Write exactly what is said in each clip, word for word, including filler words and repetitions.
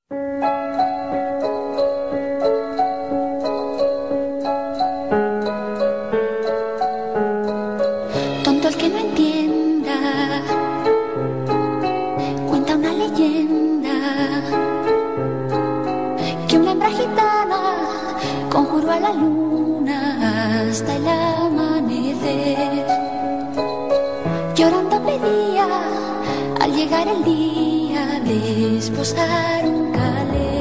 Tonto el que no entienda, cuenta una leyenda que una hembra gitana conjuró a la luna hasta el amanecer. Llorando pedía al llegar el día de esposar un calé.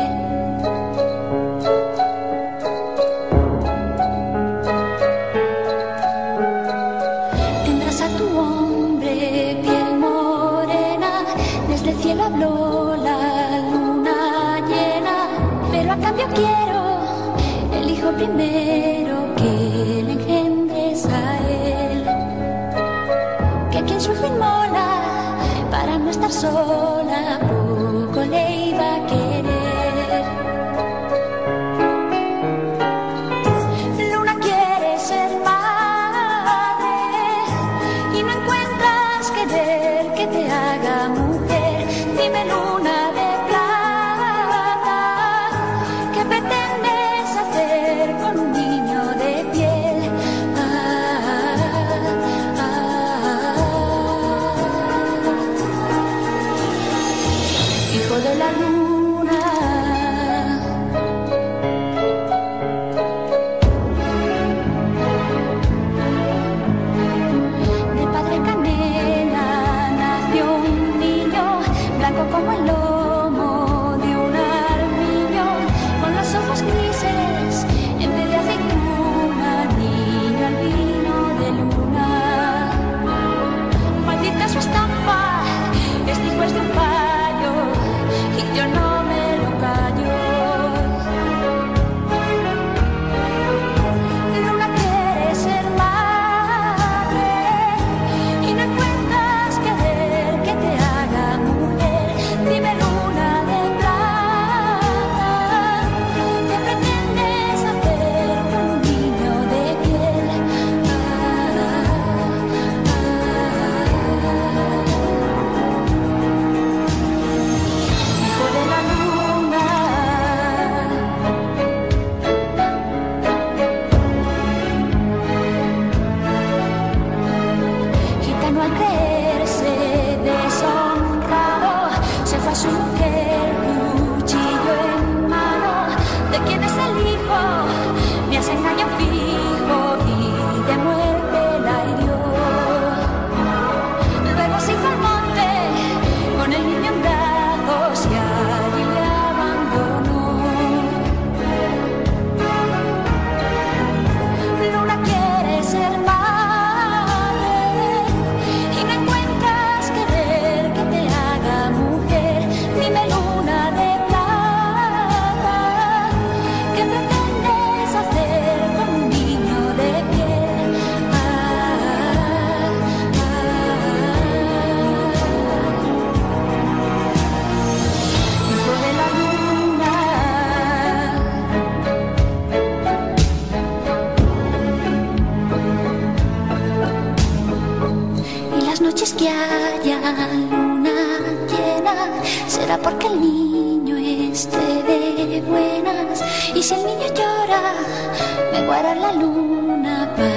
Tendrás a tu hombre piel morena, desde el cielo habló la luna llena, pero a cambio quiero el hijo primero que le engendres a él, que quien su hijo inmola para no estar sola, poco le iba a querer. Luna quiere ser madre y no encuentras querer que te haga mujer. Dime, luna de plata, ¿qué pretendes hacer con un niño de piel? Ah, ah, hijo de la luna, de padre canela nació un niño, blanco como el lomo de un armiño, con los ojos grises en vez de aceituna, niño albino de luna. Maldita su estampa, este hijo es de un payo y yo no me lo callo. Luna quiere ser madre y no encuentras querer que te haga mujer. Dime, luna de plata, ¿qué pretendes hacer con un niño de piel? Ah, ah, hijo de la luna. Gitano al creerse deshonrado se fue a su mujer, cuchillo en mano. ¿De quién es el hijo? Me hace engaño fijo y de muerte la hirió. Luego se fue al monte con el niño en brazos y allí le abandonó. Luna quiere ser madre y no encuentras querer que te haga mujer. Dime, luna de plata, ¿qué pretendes hacer con un niño de piel? Ah, ah, hijo de la luna. Y las noches que haya luna llena será porque el niño esté de buenas. Y si el niño llora, me guarda la luna para